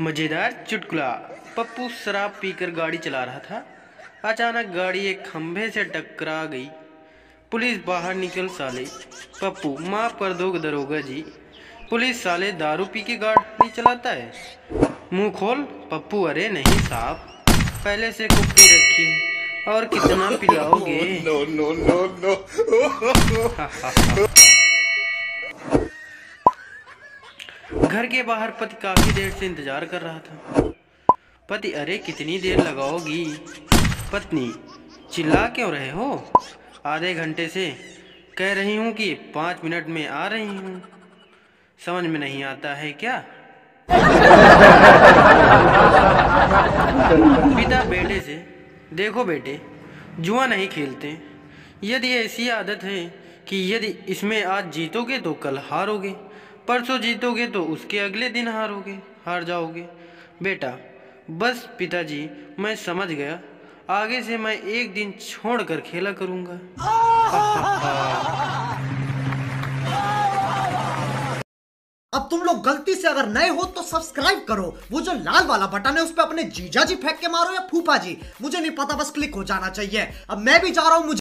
मजेदार चुटकुला। पप्पू शराब पीकर गाड़ी चला रहा था। अचानक गाड़ी एक खंभे से टकरा गई। पुलिस बाहर निकल साले। पप्पू माफ कर दो दरोगा जी, पुलिस साले दारू पी के गाड़ी चलाता है। मुंह खोल पप्पू। अरे नहीं साहब, पहले से कुप्पी रखी है और कितना पिलाओगे? No no no no. घर के बाहर पति काफी देर से इंतजार कर रहा था। पति अरे कितनी देर लगाओगी? पत्नी चिल्ला क्यों रहे हो? आधे घंटे से कह रही हूँ कि 5 मिनट में आ रही हूँ, समझ में नहीं आता है क्या? पिता बेटे से देखो बेटे, जुआ नहीं खेलते। यदि ऐसी आदत है कि यदि इसमें आज जीतोगे तो कल हारोगे, परसों जीतोगे तो उसके अगले दिन हार जाओगे। बेटा बस पिताजी मैं समझ गया, आगे से मैं एक दिन छोड़ कर खेला करूँगा। अब तुम लोग गलती से अगर नए हो तो सब्सक्राइब करो, वो जो लाल वाला बटन है उस पे अपने जीजा जी फेंक के मारो या फूफा जी, मुझे नहीं पता, बस क्लिक हो जाना चाहिए। अब मैं भी जा रहा हूँ।